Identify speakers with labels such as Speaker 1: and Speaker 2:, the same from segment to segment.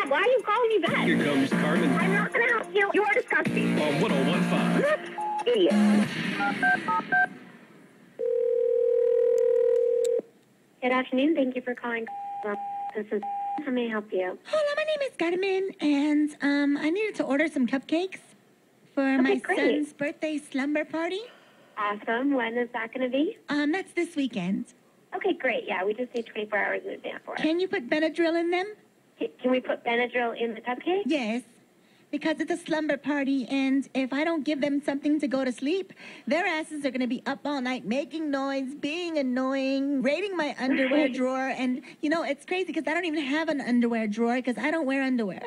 Speaker 1: Why are you calling me back?
Speaker 2: Here comes Carmen.
Speaker 1: I'm not going to help you. You are disgusting.
Speaker 2: On 1015.
Speaker 1: Idiot. Good afternoon. Thank you for calling. This is... How may I help you?
Speaker 3: Hello, my name is Carmen, and I needed to order some cupcakes for my son's birthday slumber party.
Speaker 1: Awesome. When is that going to be?
Speaker 3: That's this weekend.
Speaker 1: Okay, great. Yeah, we just need 24 hours in advance for it.
Speaker 3: Can you put Benadryl in them?
Speaker 1: Can we put Benadryl in the cupcake?
Speaker 3: Yes, because it's a slumber party, and if I don't give them something to go to sleep, their asses are going to be up all night making noise, being annoying, raiding my underwear drawer, and, you know, it's crazy because I don't even have an underwear drawer because I don't wear underwear.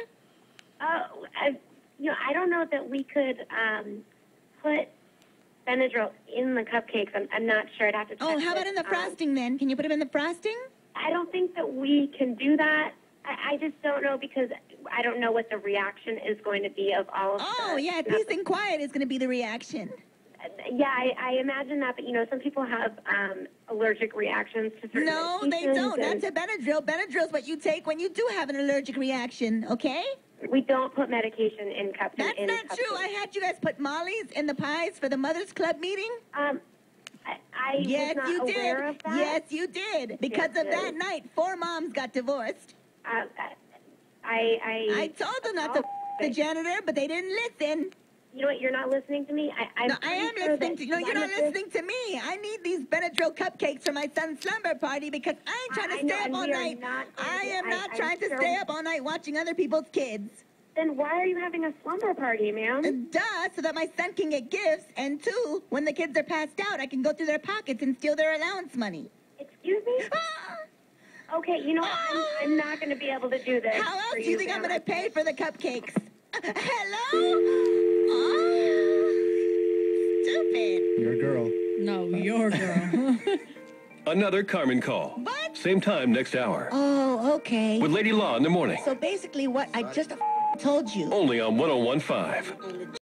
Speaker 1: I don't know that we could put Benadryl in the cupcakes. I'm not sure. I'd have to check.
Speaker 3: Oh, how about in the frosting then? Can you put them in the frosting?
Speaker 1: I don't think that we can do that. I just don't know because I don't know what the reaction is going to be of all of
Speaker 3: Oh, yeah, peace and quiet is going to be the reaction.
Speaker 1: Yeah, I imagine that, but, you know, some people have allergic reactions to certain
Speaker 3: No, they don't. Not to Benadryl. Benadryl is what you take when you do have an allergic reaction, okay?
Speaker 1: We don't put medication in cupcakes.
Speaker 3: That's not true. I had you guys put Molly's in the pies for the Mothers Club meeting.
Speaker 1: Yes,
Speaker 3: you did. Yes, you did. Because of that night, 4 moms got divorced. I told them not to the janitor, but they didn't listen.
Speaker 1: You know what? You're not listening to me. I
Speaker 3: am listening to you. No, you're not listening to me. I need these Benadryl cupcakes for my son's slumber party because I ain't trying to stay up all night. I am not trying to stay up all night watching other people's kids.
Speaker 1: Then why are you having a slumber party, ma'am?
Speaker 3: Duh, so that my son can get gifts, and 2, when the kids are passed out, I can go through their pockets and steal their allowance money.
Speaker 1: Excuse me? Okay, you know what? I'm not going to be able to do this.
Speaker 3: How else do you think I'm going to pay for the cupcakes? Hello? Stupid.
Speaker 4: Your girl.
Speaker 5: No, your girl.
Speaker 2: Another Carmen call.
Speaker 3: What?
Speaker 2: Same time next hour.
Speaker 3: Oh, okay.
Speaker 2: With Lady Law in the morning.
Speaker 3: So basically what I just told you.
Speaker 2: Only on 1015.